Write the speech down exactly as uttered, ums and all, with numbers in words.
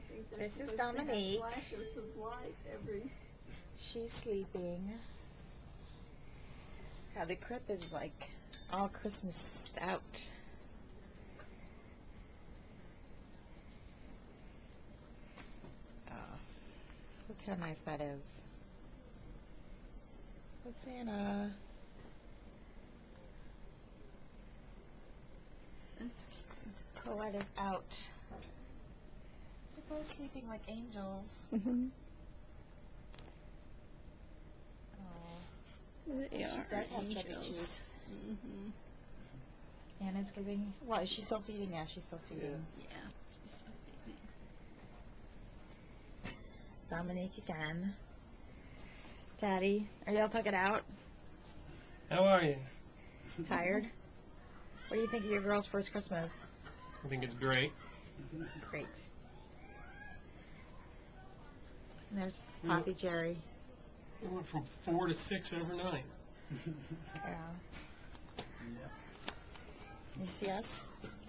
think they're This is supposed Dominique. to have flashes of light every... She's sleeping. God, the crib is like all Christmas out. Oh, look how nice that is. Look, Santa. That's cute. Colette is out. They're both sleeping like angels. Mm-hmm. Oh, They she are does have chubby angels. cheeks. Mm-hmm. Anna's giving. Well, is she still feeding? Yeah, she's still feeding. Yeah, she's so baby. Dominique again. Daddy, are y'all tucking out? How are you? Tired? What do you think of your girl's first Christmas? I think it's great. Great. And there's Poppy Jerry. We went from four to six overnight. Yeah. Yeah. You see us?